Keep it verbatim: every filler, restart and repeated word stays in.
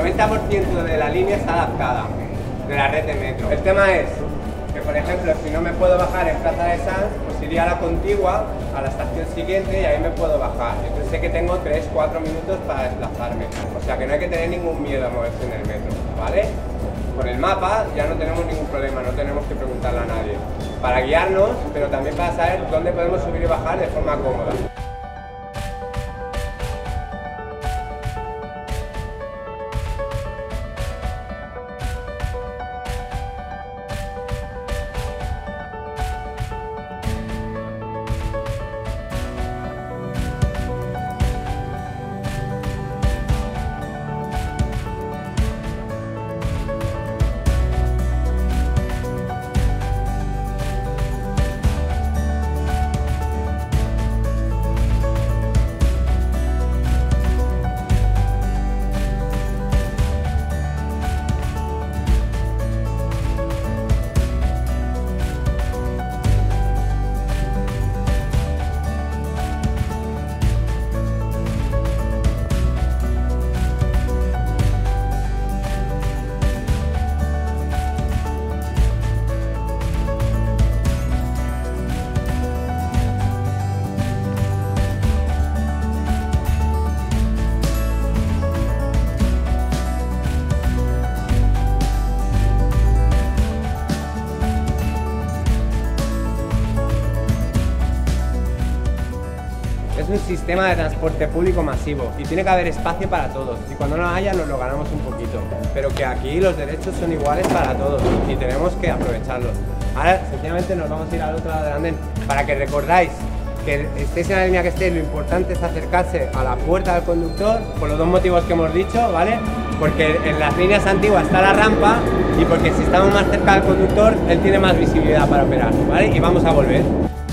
noventa por ciento de la línea está adaptada, de la red de metro. El tema es que, por ejemplo, si no me puedo bajar en Plaza de Sants, pues iría a la contigua, a la estación siguiente y ahí me puedo bajar. Entonces sé que tengo tres cuatro minutos para desplazarme. O sea que no hay que tener ningún miedo a moverse en el metro, ¿vale? Con el mapa ya no tenemos ningún problema, no tenemos que preguntarle a nadie. Para guiarnos, pero también para saber dónde podemos subir y bajar de forma cómoda. Es un sistema de transporte público masivo y tiene que haber espacio para todos, y cuando no haya nos lo ganamos un poquito, pero que aquí los derechos son iguales para todos y tenemos que aprovecharlos. Ahora sencillamente nos vamos a ir al otro lado del andén para que recordáis que estéis en la línea que estéis, lo importante es acercarse a la puerta del conductor por los dos motivos que hemos dicho, ¿vale? Porque en las líneas antiguas está la rampa y porque si estamos más cerca del conductor él tiene más visibilidad para operar, ¿vale? Y vamos a volver.